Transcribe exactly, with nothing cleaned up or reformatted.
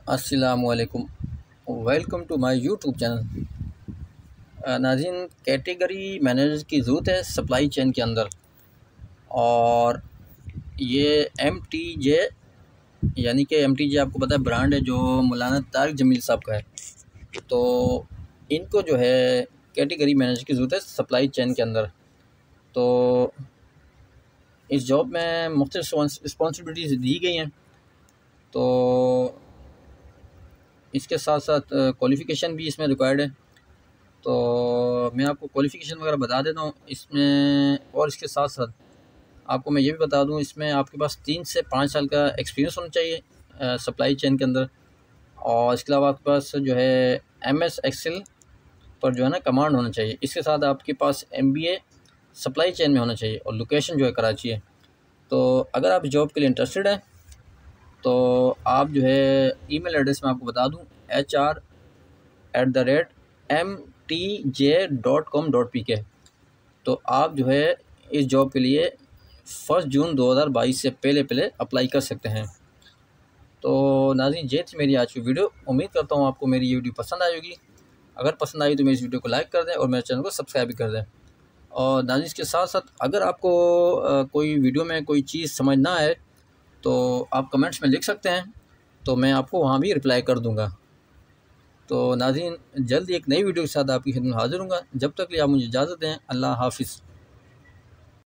अस्सलामुअलैकुम, welcome to my YouTube channel. नाज़रीन, category manager की ज़रूरत है सप्लाई चेन के अंदर। और ये एम टी जे यानी कि एम टी जे आपको पता है ब्रांड है जो मौलाना तारिक जमील साहब का है। तो इनको जो है कैटेगरी मैनेजर की ज़रूरत है सप्लाई चेन के अंदर। तो इस जॉब में मुख्तलिफ रिस्पॉन्सिबिलिटीज़ दी गई हैं। तो इसके साथ साथ क्वालिफ़िकेशन भी इसमें रिक्वायर्ड है। तो मैं आपको क्वालिफ़िकेशन वगैरह बता देता हूँ इसमें। और इसके साथ साथ आपको मैं ये भी बता दूँ, इसमें आपके पास तीन से पाँच साल का एक्सपीरियंस होना चाहिए सप्लाई चेन के अंदर। और इसके अलावा आपके पास जो है एम एस एक्सेल पर जो है ना कमांड होना चाहिए। इसके साथ आपके पास M B A supply chain में होना चाहिए और लोकेशन जो है कराची है। तो अगर आप जॉब के लिए इंटरेस्टेड हैं तो आप जो है ईमेल एड्रेस मैं आपको बता दूं, H R at the rate M T J dot com dot P K. तो आप जो है इस जॉब के लिए फर्स्ट जून दो हज़ार बाईस से पहले पहले अप्लाई कर सकते हैं। तो नाज़रीन, ये थी मेरी आज की वीडियो। उम्मीद करता हूँ आपको मेरी ये वीडियो पसंद आएगी। अगर पसंद आई तो मेरी इस वीडियो को लाइक कर दें और मेरे चैनल को सब्सक्राइब भी कर दें। और नाज़रीन, इसके साथ साथ अगर आपको आ, कोई वीडियो में कोई चीज़ समझ ना आए तो आप कमेंट्स में लिख सकते हैं, तो मैं आपको वहाँ भी रिप्लाई कर दूँगा। तो नाज़रीन, जल्द एक नई वीडियो के साथ आपकी खिदमत में हाज़िर हूँगा। जब तक के लिए आप मुझे इजाज़त दें। अल्लाह हाफ़िज़।